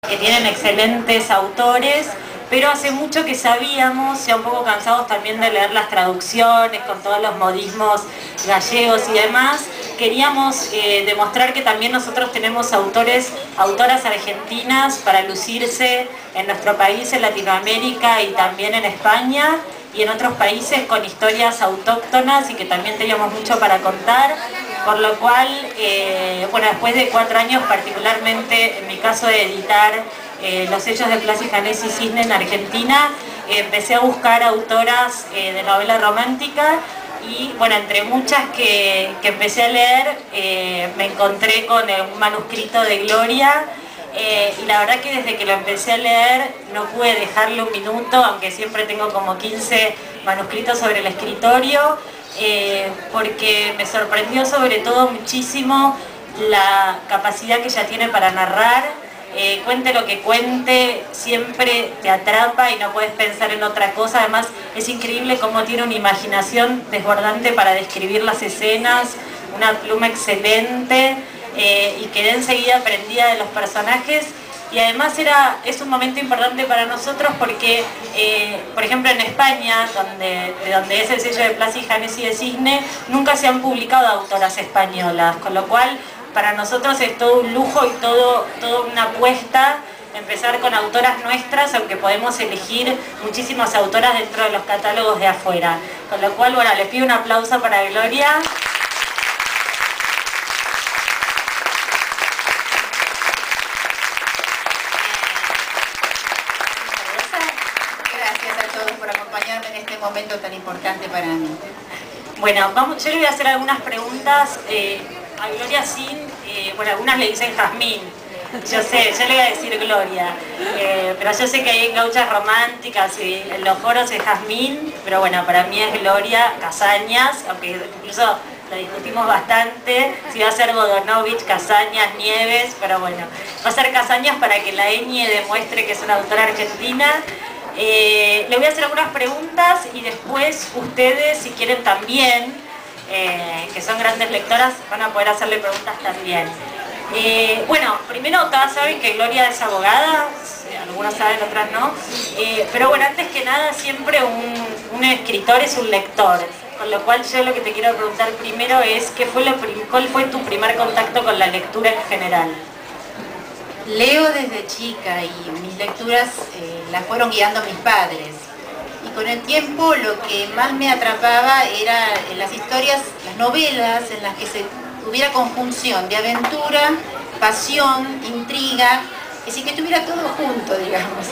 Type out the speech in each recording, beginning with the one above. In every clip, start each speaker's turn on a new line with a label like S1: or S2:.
S1: que tienen excelentes autores, pero hace mucho que sabíamos, ya un poco cansados también de leer las traducciones con todos los modismos gallegos y demás, queríamos demostrar que también nosotros tenemos autoras argentinas para lucirse en nuestro país, en Latinoamérica y también en España y en otros países con historias autóctonas y que también teníamos mucho para contar, por lo cual, bueno, después de 4 años particularmente, en mi caso de editar los hechos de Plas y Janés y Cisne en Argentina, empecé a buscar autoras de novela romántica y, bueno, entre muchas que empecé a leer, me encontré con un manuscrito de Gloria. Y la verdad que desde que lo empecé a leer no pude dejarle un minuto, aunque siempre tengo como 15 manuscritos sobre el escritorio, porque me sorprendió sobre todo muchísimo la capacidad que ella tiene para narrar. Cuente lo que cuente, siempre te atrapa y no puedes pensar en otra cosa. Además es increíble cómo tiene una imaginación desbordante para describir las escenas, una pluma excelente. Y quedé enseguida prendida de los personajes y además es un momento importante para nosotros porque, por ejemplo, en España, de donde es el sello de Plas y Janés y de Cisne, nunca se han publicado autoras españolas, con lo cual para nosotros es todo un lujo y toda una apuesta empezar con autoras nuestras, aunque podemos elegir muchísimas autoras dentro de los catálogos de afuera. Con lo cual, bueno, les pido un aplauso para Gloria.
S2: Por acompañarme en este momento tan importante para mí.
S1: Bueno, yo le voy a hacer algunas preguntas a Gloria Sin, bueno, algunas le dicen Jazmín, yo le voy a decir Gloria, pero yo sé que hay gauchas románticas y en los foros es Jazmín, pero bueno, para mí es Gloria Casañas, aunque incluso lo discutimos bastante, si va a ser Godonovich, Casañas, Nieves, pero bueno, va a ser Casañas para que la Eñe demuestre que es una autora argentina. Le voy a hacer algunas preguntas y después ustedes, si quieren también, que son grandes lectoras, van a poder hacerle preguntas también. Bueno, primero todas saben que Gloria es abogada, algunas saben, otras no, pero bueno, antes que nada siempre un escritor es un lector, con lo cual yo lo que te quiero preguntar primero es ¿cuál fue tu primer contacto con la lectura en general?
S2: Leo desde chica y mis lecturas las fueron guiando mis padres. Y con el tiempo lo que más me atrapaba era las historias, las novelas en las que se tuviera conjunción de aventura, pasión, intriga, es decir, que tuviera todo junto, digamos.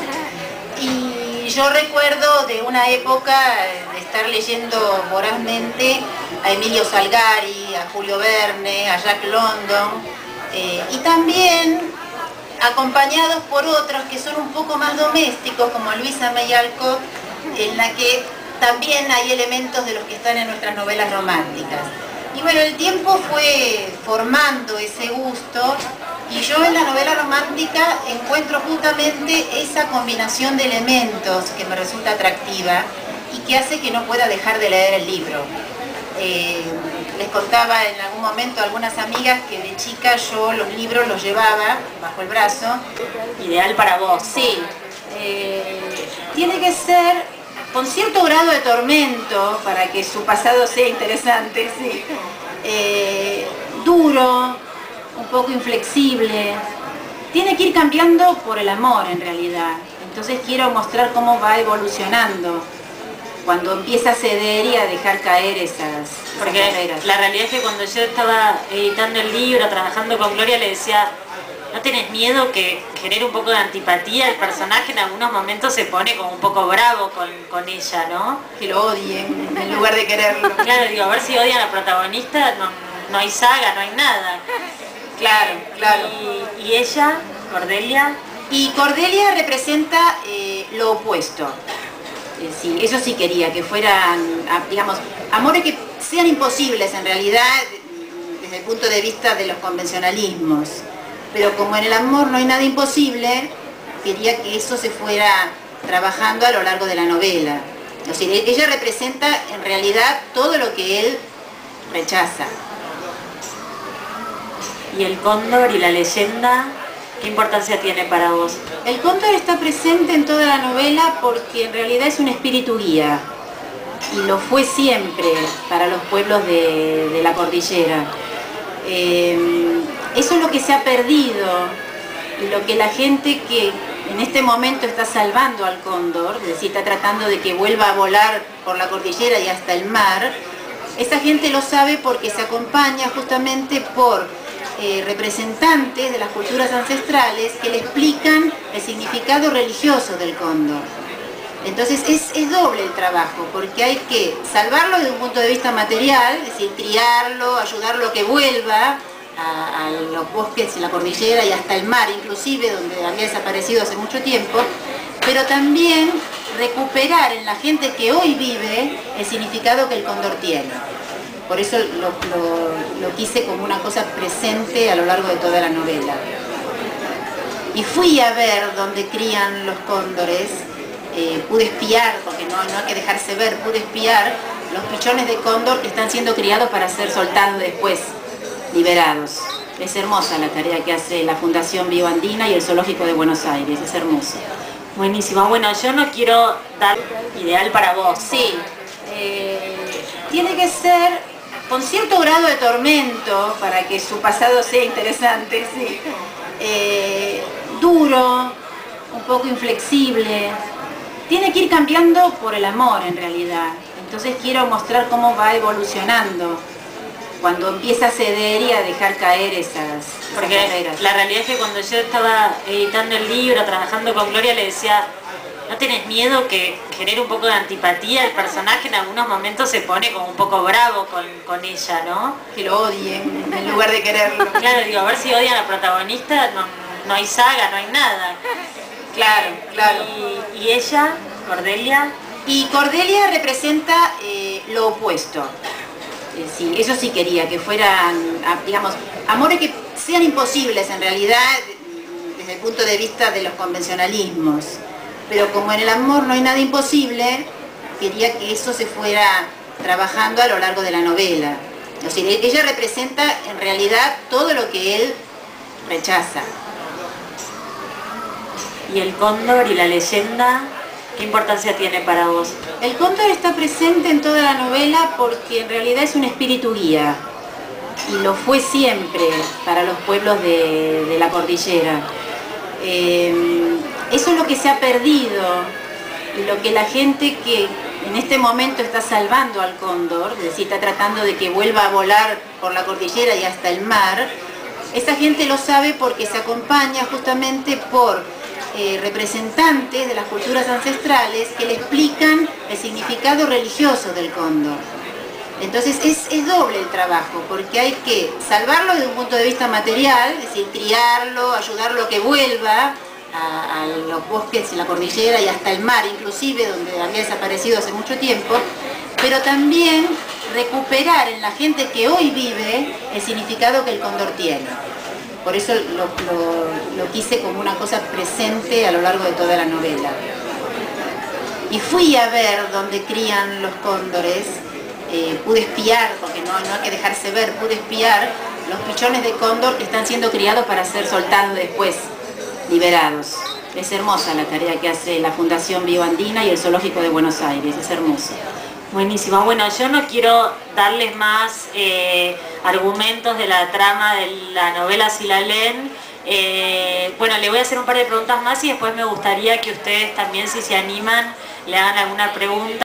S2: Y yo recuerdo de una época de estar leyendo vorazmente a Emilio Salgari, a Julio Verne, a Jack London, y también acompañados por otros que son un poco más domésticos, como Luisa May Alcott, en la que también hay elementos de los que están en nuestras novelas románticas. Y bueno, el tiempo fue formando ese gusto y yo en la novela romántica encuentro justamente esa combinación de elementos que me resulta atractiva y que hace que no pueda dejar de leer el libro. Les contaba en algún momento a algunas amigas que de chica yo los libros los llevaba bajo el brazo.
S1: Ideal para vos.
S2: Sí. Tiene que ser con cierto grado de tormento para que su pasado sea interesante, sí. Duro, un poco inflexible. Tiene que ir cambiando por el amor en realidad. Entonces quiero mostrar cómo va evolucionando cuando empieza a ceder y a dejar caer esas barreras.
S1: La realidad es que cuando yo estaba editando el libro, trabajando con Gloria, le decía, ¿no tenés miedo que genere un poco de antipatía? El personaje en algunos momentos se pone como un poco bravo con ella, ¿no?
S2: Que lo odien en lugar de quererlo.
S1: Claro, digo, a ver si odian al protagonista, no hay saga, no hay nada.
S2: Claro, claro.
S1: ¿Y ella, Cordelia?
S2: Y Cordelia representa lo opuesto. Sí, eso sí quería, que fueran, digamos, amores que sean imposibles en realidad desde el punto de vista de los convencionalismos. Pero como en el amor no hay nada imposible, quería que eso se fuera trabajando a lo largo de la novela. O sea, ella representa en realidad todo lo que él rechaza.
S1: ¿Y el cóndor y la leyenda? ¿Qué importancia tiene para vos?
S2: El cóndor está presente en toda la novela porque en realidad es un espíritu guía y lo fue siempre para los pueblos de la cordillera. Eso es lo que se ha perdido y lo que la gente que en este momento está salvando al cóndor, es decir, está tratando de que vuelva a volar por la cordillera y hasta el mar, esa gente lo sabe porque se acompaña justamente por representantes de las culturas ancestrales que le explican el significado religioso del cóndor. Entonces es doble el trabajo, porque hay que salvarlo desde un punto de vista material, es decir, criarlo, ayudarlo a que vuelva a los bosques y la cordillera y hasta el mar inclusive, donde había desaparecido hace mucho tiempo, pero también recuperar en la gente que hoy vive el significado que el cóndor tiene. Por eso lo quise como una cosa presente a lo largo de toda la novela. Y fui a ver dónde crían los cóndores, pude espiar, porque no hay que dejarse ver, pude espiar los pichones de cóndor que están siendo criados para ser soltados después, liberados. Es hermosa la tarea que hace la Fundación Bioandina y el Zoológico de Buenos Aires, es hermosa.
S1: Buenísimo. Bueno, yo no quiero dar ideal para vos.
S2: Sí, tiene que ser con cierto grado de tormento para que su pasado sea interesante, sí. Duro, un poco inflexible. Tiene que ir cambiando por el amor en realidad. Entonces quiero mostrar cómo va evolucionando cuando empieza a ceder y a dejar caer esas
S1: Porque la realidad es que cuando yo estaba editando el libro, trabajando con Gloria, le decía, ¿no tenés miedo que genere un poco de antipatía? El personaje en algunos momentos se pone como un poco bravo con ella, ¿no?
S2: Que lo odien en lugar de quererlo.
S1: Claro, digo, a ver si odian al protagonista, no hay saga, no hay nada.
S2: Claro, claro.
S1: ¿Y ella, Cordelia?
S2: Y Cordelia representa lo opuesto. Sí, eso sí quería, que fueran, digamos, amores que sean imposibles en realidad desde el punto de vista de los convencionalismos. Pero como en el amor no hay nada imposible, quería que eso se fuera trabajando a lo largo de la novela. O sea, ella representa en realidad todo lo que él rechaza.
S1: ¿Y el cóndor y la leyenda, qué importancia tiene para vos?
S2: El cóndor está presente en toda la novela porque en realidad es un espíritu guía y lo fue siempre para los pueblos de la cordillera. Eso es lo que se ha perdido y lo que la gente que en este momento está salvando al cóndor, es decir, está tratando de que vuelva a volar por la cordillera y hasta el mar, esa gente lo sabe porque se acompaña justamente por representantes de las culturas ancestrales que le explican el significado religioso del cóndor. Entonces es doble el trabajo, porque hay que salvarlo desde un punto de vista material, es decir, criarlo, ayudarlo a que vuelva a los bosques y la cordillera y hasta el mar inclusive, donde había desaparecido hace mucho tiempo, pero también recuperar en la gente que hoy vive el significado que el cóndor tiene. Por eso lo quise como una cosa presente a lo largo de toda la novela. Y fui a ver dónde crían los cóndores, pude espiar, porque no hay que dejarse ver, pude espiar los pichones de cóndor que están siendo criados para ser soltados después, liberados. Es hermosa la tarea que hace la Fundación Bioandina y el Zoológico de Buenos Aires, es hermosa.
S1: Buenísimo. Bueno, yo no quiero darles más argumentos de la trama de la novela si la leen. Bueno, le voy a hacer un par de preguntas más y después me gustaría que ustedes también, si se animan, le hagan alguna pregunta.